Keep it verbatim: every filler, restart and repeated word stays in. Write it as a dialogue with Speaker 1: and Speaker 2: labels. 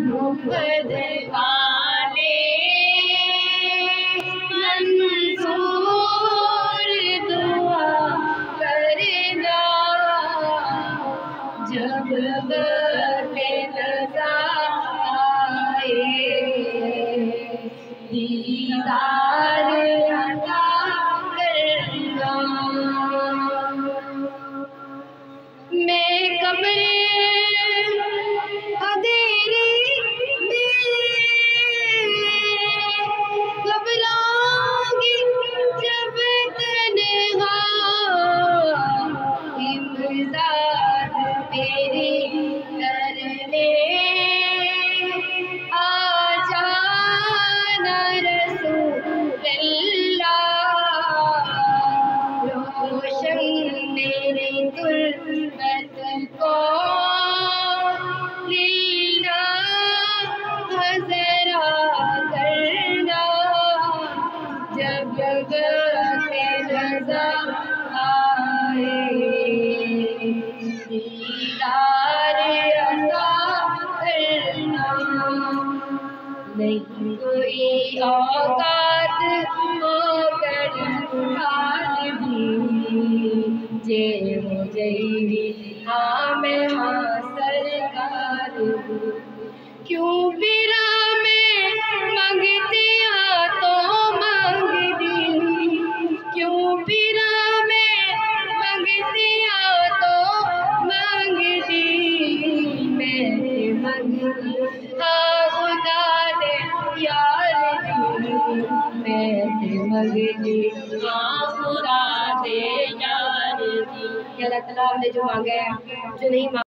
Speaker 1: बदवाने मंसूर दुआ करना जब पे नज़र आए दीदार अता करना। मैं कब्रे अंधेरे में घबराऊंगी जब तन्हा इमदाद मेरी करने आ जाना रसूलल्लाह। रोशन मेरी तुल्बत को लीला हज़रा करना जब पे नज़र आए दीदार अता करना। नहीं कोई औकात होकर हाल भी जे मुझे हाँ मैं हाँ सरकार क्यों बिरा में मंगतिया तो मांग दी क्यों बिरा में मंगतिया तो मांग दी मैं मंगती हाँ खुदा ने यार दी मैं मंगती हाँ खुदा दे यार दी। अल्लाह ताला हमने जो मांगा है जो नहीं